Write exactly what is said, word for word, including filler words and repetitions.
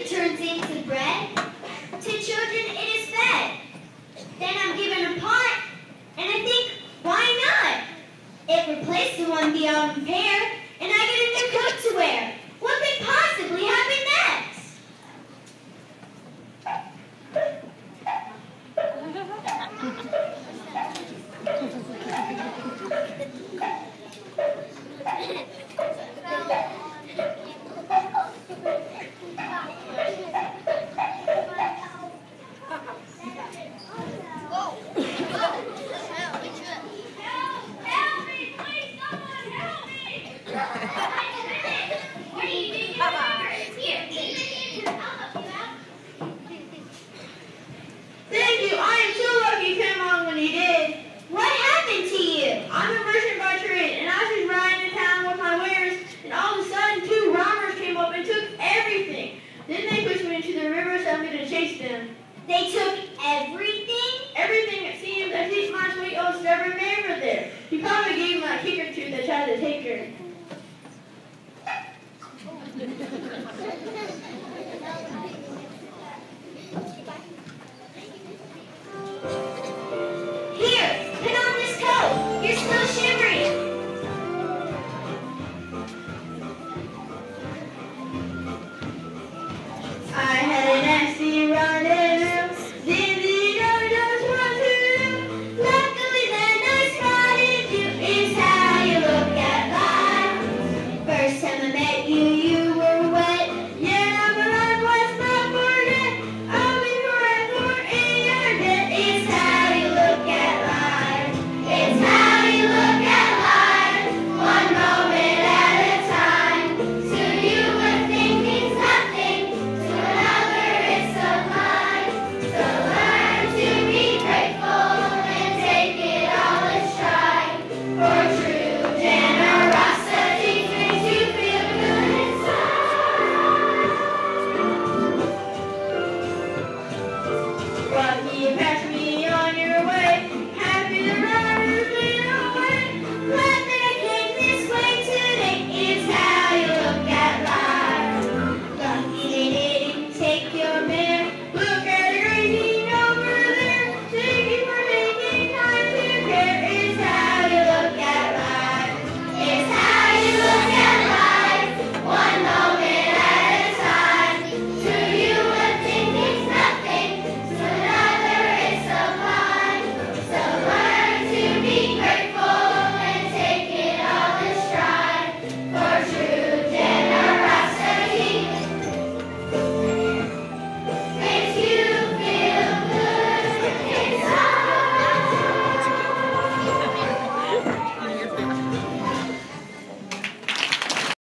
it turns into bread. To children it is fed. Then I'm given a pot, and I think, why not? It replaced the one beyond repair, and I get a new coat to wear.